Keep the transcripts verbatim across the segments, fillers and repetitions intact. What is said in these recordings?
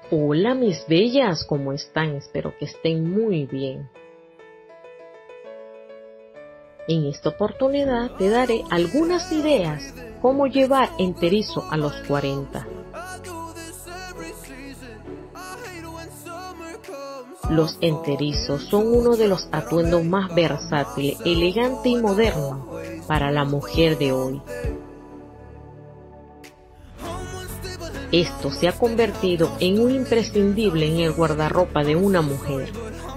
Hola mis bellas, ¿cómo están? Espero que estén muy bien. En esta oportunidad te daré algunas ideas cómo llevar enterizo a los cuarenta. Los enterizos son uno de los atuendos más versátiles, elegantes y modernos para la mujer de hoy. Esto se ha convertido en un imprescindible en el guardarropa de una mujer.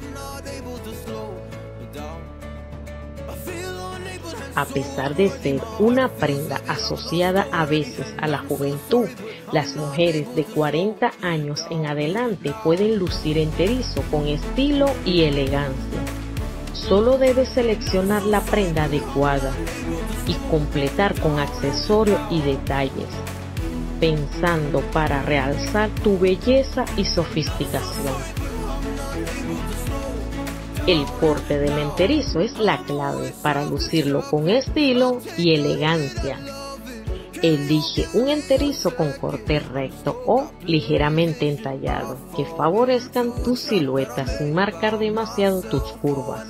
A pesar de ser una prenda asociada a veces a la juventud, las mujeres de cuarenta años en adelante pueden lucir enterizo con estilo y elegancia. Solo debes seleccionar la prenda adecuada y completar con accesorios y detalles, pensando para realzar tu belleza y sofisticación. El corte del enterizo es la clave para lucirlo con estilo y elegancia. Elige un enterizo con corte recto o ligeramente entallado, que favorezcan tu silueta sin marcar demasiado tus curvas.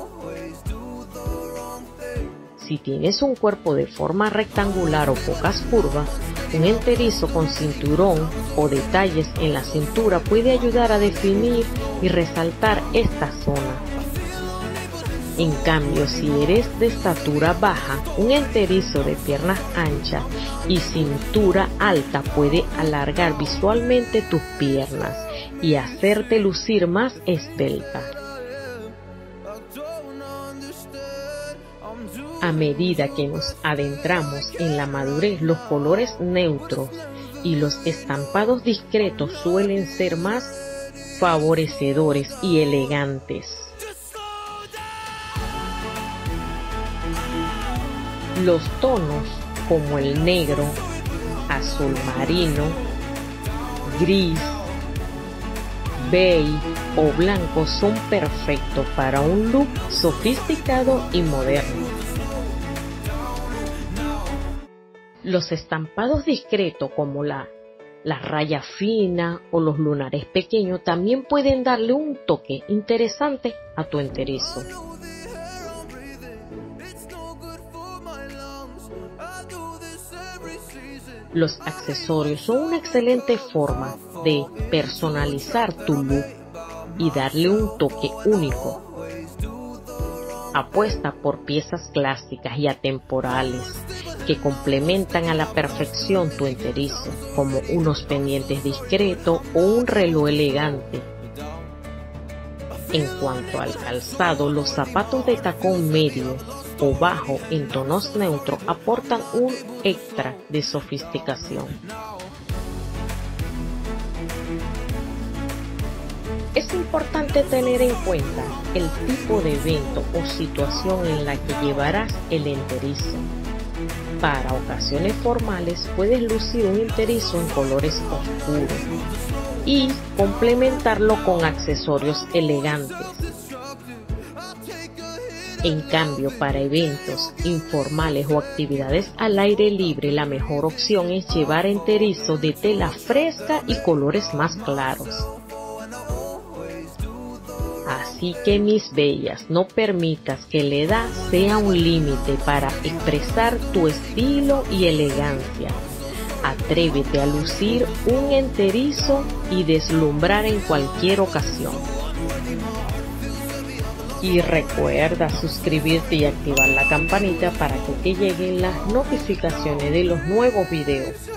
Si tienes un cuerpo de forma rectangular o pocas curvas, un enterizo con cinturón o detalles en la cintura puede ayudar a definir y resaltar esta zona. En cambio, si eres de estatura baja, un enterizo de piernas anchas y cintura alta puede alargar visualmente tus piernas y hacerte lucir más esbelta. A medida que nos adentramos en la madurez, los colores neutros y los estampados discretos suelen ser más favorecedores y elegantes. Los tonos como el negro, azul marino, gris, beige o blanco son perfectos para un look sofisticado y moderno. Los estampados discretos como la, la raya fina o los lunares pequeños también pueden darle un toque interesante a tu enterizo. Los accesorios son una excelente forma de personalizar tu look y darle un toque único. Apuesta por piezas clásicas y atemporales que complementan a la perfección tu enterizo, como unos pendientes discretos o un reloj elegante. En cuanto al calzado, los zapatos de tacón medio o bajo en tonos neutros aportan un extra de sofisticación. Es importante tener en cuenta el tipo de evento o situación en la que llevarás el enterizo. Para ocasiones formales puedes lucir un enterizo en colores oscuros y complementarlo con accesorios elegantes. En cambio, para eventos informales o actividades al aire libre, la mejor opción es llevar enterizo de tela fresca y colores más claros. Así que mis bellas, no permitas que la edad sea un límite para expresar tu estilo y elegancia. Atrévete a lucir un enterizo y deslumbrar en cualquier ocasión. Y recuerda suscribirte y activar la campanita para que te lleguen las notificaciones de los nuevos videos.